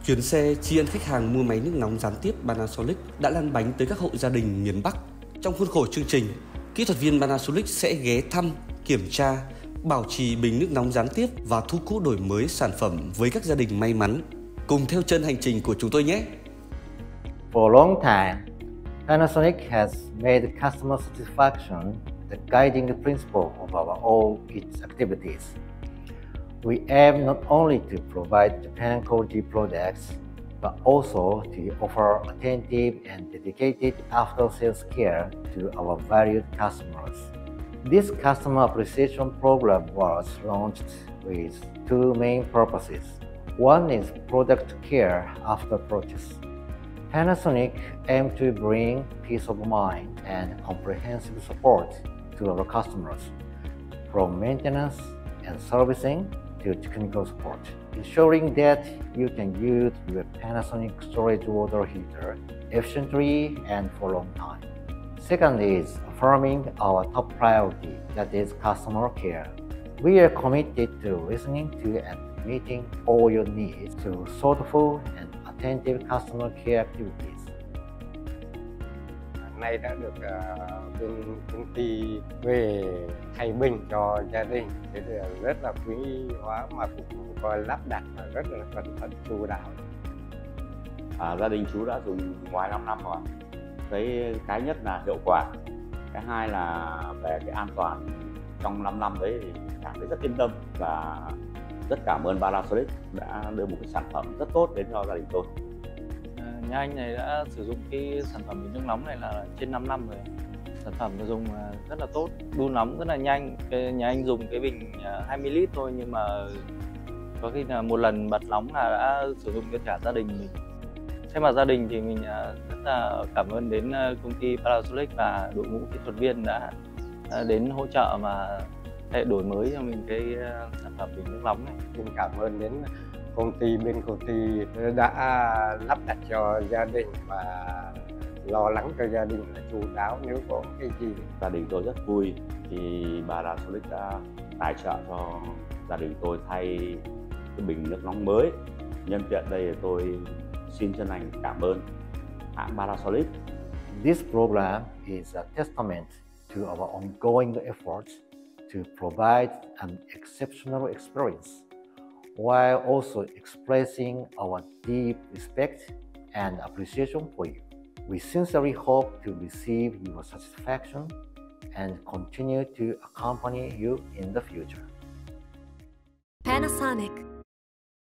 Chuyến xe tri ân khách hàng mua máy nước nóng gián tiếp Panasonic đã lăn bánh tới các hộ gia đình miền Bắc. Trong khuôn khổ chương trình, kỹ thuật viên Panasonic sẽ ghé thăm, kiểm tra, bảo trì bình nước nóng gián tiếp và thu cũ đổi mới sản phẩm với các gia đình may mắn. Cùng theo chân hành trình của chúng tôi nhé! For a long time, Panasonic has made customer satisfaction the guiding principle of all its activities. We aim not only to provide Japan quality products, but also to offer attentive and dedicated after-sales care to our valued customers. This customer appreciation program was launched with two main purposes. One is product care after purchase. Panasonic aims to bring peace of mind and comprehensive support to our customers, from maintenance and servicing to technical support, ensuring that you can use your Panasonic storage water heater efficiently and for a long time. Second is affirming our top priority, that is customer care. We are committed to listening to and meeting all your needs through thoughtful and attentive customer care activities. Nay đã được bên công ty về thay bình cho gia đình, thế thì rất là quý hóa mà cũng coi lắp đặt là rất là cẩn thận chu đáo. Gia đình chú đã dùng ngoài 5 năm rồi. Cái nhất là hiệu quả, cái hai là về cái an toàn. Trong 5 năm đấy thì cảm thấy rất yên tâm và rất cảm ơn Panasonic đã đưa một cái sản phẩm rất tốt đến cho gia đình tôi. Nhà anh này đã sử dụng cái sản phẩm bình nước nóng này là trên 5 năm rồi. Sản phẩm dùng rất là tốt, đun nóng rất là nhanh. Nhà anh dùng cái bình 20 lít thôi nhưng mà có khi là một lần bật nóng là đã sử dụng cho cả gia đình mình. Thay mặt gia đình thì mình rất là cảm ơn đến công ty Panasonic và đội ngũ kỹ thuật viên đã đến hỗ trợ và đổi mới cho mình cái sản phẩm bình nước nóng này. Xin cảm ơn đến bên công ty đã lắp đặt cho gia đình và lo lắng cho gia đình là chu đáo nếu có cái gì. Gia đình tôi rất vui thì Panasonic đã tài trợ cho gia đình tôi thay cái bình nước nóng mới. Nhân tiện đây thì tôi xin chân thành cảm ơn hãng Panasonic. This program is a testament to our ongoing efforts to provide an exceptional experience, while also expressing our deep respect and appreciation for you. We sincerely hope to receive your satisfaction and continue to accompany you in the future. Panasonic.